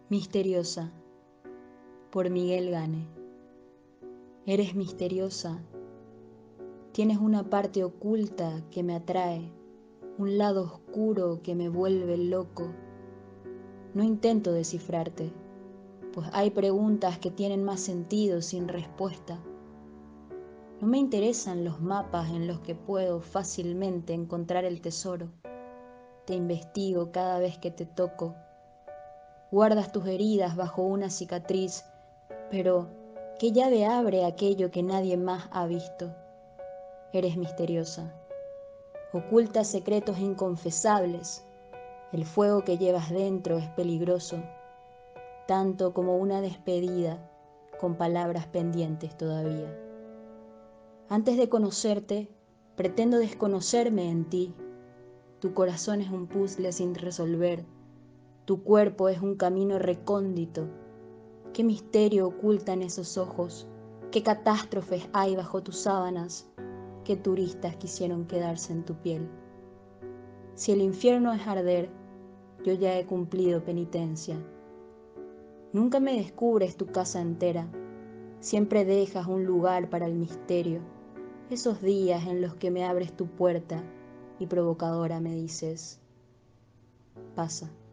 Misteriosa, por Miguel Gane. Eres misteriosa, tienes una parte oculta que me atrae, un lado oscuro que me vuelve loco. No intento descifrarte, pues hay preguntas que tienen más sentido sin respuesta. No me interesan los mapas en los que puedo fácilmente encontrar el tesoro. Te investigo cada vez que te toco. Guardas tus heridas bajo una cicatriz, pero ¿qué llave abre aquello que nadie más ha visto? Eres misteriosa. Ocultas secretos inconfesables. El fuego que llevas dentro es peligroso, tanto como una despedida con palabras pendientes todavía. Antes de conocerte, pretendo desconocerme en ti. Tu corazón es un puzzle sin resolver. Tu cuerpo es un camino recóndito. ¿Qué misterio ocultan esos ojos? ¿Qué catástrofes hay bajo tus sábanas? ¿Qué turistas quisieron quedarse en tu piel? Si el infierno es arder, yo ya he cumplido penitencia. Nunca me descubres tu casa entera. Siempre dejas un lugar para el misterio. Esos días en los que me abres tu puerta y provocadora me dices, pasa.